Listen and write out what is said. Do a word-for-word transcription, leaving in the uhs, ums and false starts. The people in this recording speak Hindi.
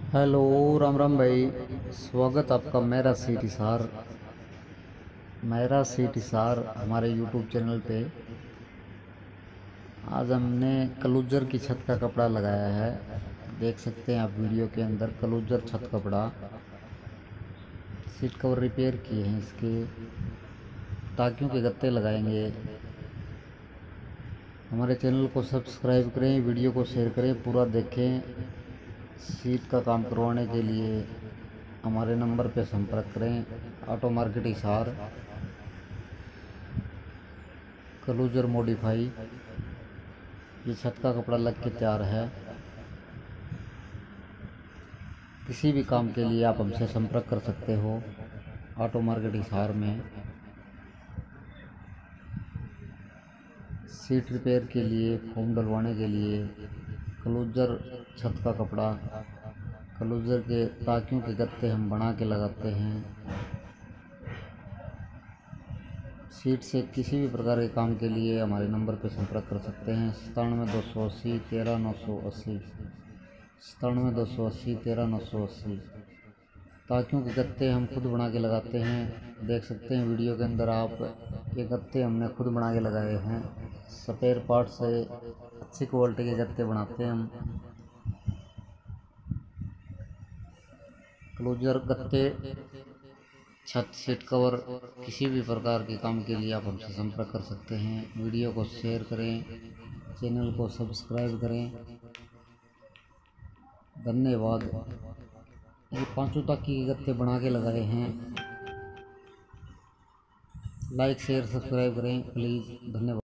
हेलो, राम राम भाई। स्वागत आपका मेरा सीट हिसार मेरा सीट हिसार हमारे यूट्यूब चैनल पे। आज हमने कलूजर की छत का कपड़ा लगाया है। देख सकते हैं आप वीडियो के अंदर कलूजर छत कपड़ा सीट कवर रिपेयर किए हैं। इसके टाकियों के गत्ते लगाएंगे। हमारे चैनल को सब्सक्राइब करें, वीडियो को शेयर करें, पूरा देखें। सीट का काम करवाने के लिए हमारे नंबर पर संपर्क करें। ऑटो मार्केट हिसार, कलूजर मॉडिफाई। ये छत का कपड़ा लग के तैयार है। किसी भी काम के लिए आप हमसे संपर्क कर सकते हो। ऑटो मार्केट हिसार में सीट रिपेयर के लिए, फोम डलवाने के लिए, कलूजर छत का कपड़ा, कलूजर के ताकियों के गत्ते हम बना के लगाते हैं। सीट से किसी भी प्रकार के काम के लिए हमारे नंबर पर संपर्क कर सकते हैं। सतानवे दो सौ अस्सी तेरह नौ सौ अस्सी सतानवे दो सौ अस्सी तेरह नौ सौ अस्सी। ताकियों के गत्ते हम खुद बना के लगाते हैं। देख सकते हैं वीडियो के अंदर आप, ये गत्ते हमने खुद बना के लगाए हैं। स्पेयर पार्ट से अच्छी क्वालिटी के गत्ते बनाते हैं हम। क्लोजर गत्ते, छत, सीट कवर, किसी भी प्रकार के काम के लिए आप हमसे संपर्क कर सकते हैं। वीडियो को शेयर करें, चैनल को सब्सक्राइब करें। धन्यवाद। ये पांचों ताकी के गत्ते बना के लगाए हैं। लाइक शेयर सब्सक्राइब करें प्लीज़। धन्यवाद।